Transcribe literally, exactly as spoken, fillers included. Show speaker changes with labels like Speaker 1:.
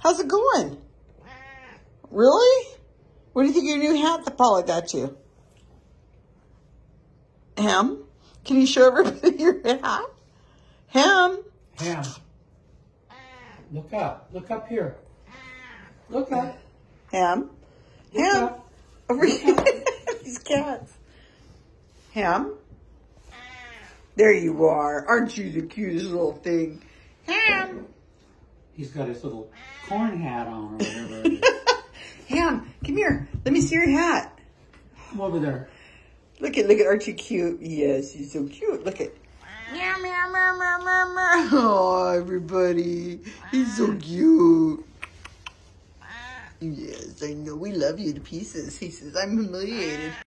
Speaker 1: How's it going? Really? What do you think of your new hat that Paula got you? Ham? Can you show everybody your hat? Ham?
Speaker 2: Ham. Look up. Look up here. Look up.
Speaker 1: Ham?
Speaker 2: Look
Speaker 1: Ham?
Speaker 2: up.
Speaker 1: Over here. These cats. Ham? There you are. Aren't you the cutest little thing? Ham?
Speaker 2: He's got his little corn hat on or whatever it is.
Speaker 1: Ham, come here. Let me see your hat.
Speaker 2: Come over there.
Speaker 1: Look at, look at, aren't you cute? Yes, you're so cute. Look at. Meow, meow, meow, meow, meow, meow. Oh, everybody. He's so cute. Yes, I know. We love you to pieces. He says, I'm humiliated.